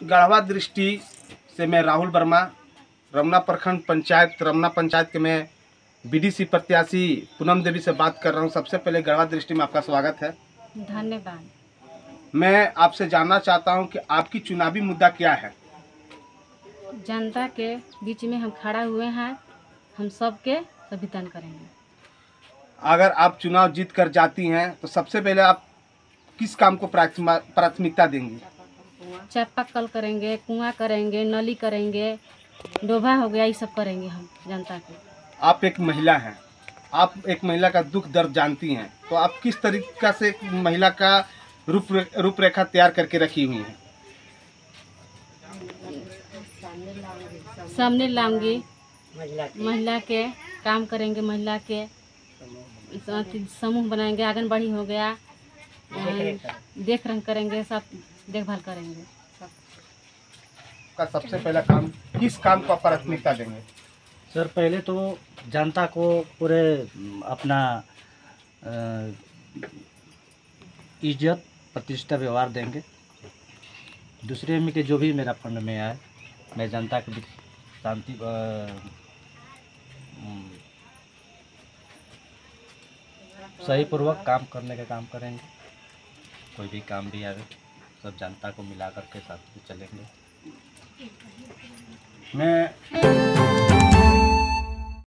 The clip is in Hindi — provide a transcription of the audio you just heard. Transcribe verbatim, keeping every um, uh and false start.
गढ़वा दृष्टि से मैं राहुल वर्मा, रमना प्रखंड पंचायत रमना पंचायत के मैं बीडीसी प्रत्याशी पूनम देवी से बात कर रहा हूं। सबसे पहले गढ़वा दृष्टि में आपका स्वागत है। धन्यवाद। मैं आपसे जानना चाहता हूं कि आपकी चुनावी मुद्दा क्या है। जनता के बीच में हम खड़ा हुए हैं, हम सबके संविधान करेंगे। अगर आप चुनाव जीत कर जाती हैं तो सबसे पहले आप किस काम को प्राथमिकता देंगी? चापाकल करेंगे, कुआं करेंगे, नली करेंगे, डोभा हो गया, ये सब करेंगे हम जनता के। आप एक महिला हैं, आप एक महिला का दुख दर्द जानती हैं, तो आप किस तरीका से महिला का रूप रूपरेखा तैयार करके रखी हुई हैं? सामने लाऊंगी, महिला के काम करेंगे, महिला के समूह बनाएंगे, आंगनबाड़ी हो गया, देख रेख करेंगे, सब देखभाल करेंगे। का सबसे पहला काम किस काम को प्राथमिकता देंगे? सर पहले तो जनता को पूरे अपना इज्जत प्रतिष्ठा व्यवहार देंगे। दूसरे में के जो भी मेरा फंड में आए मैं जनता के बीच शांति सही पूर्वक काम करने का काम करेंगे। कोई भी काम भी आवे सब जनता को मिला करके साथ में चलेंगे। मैं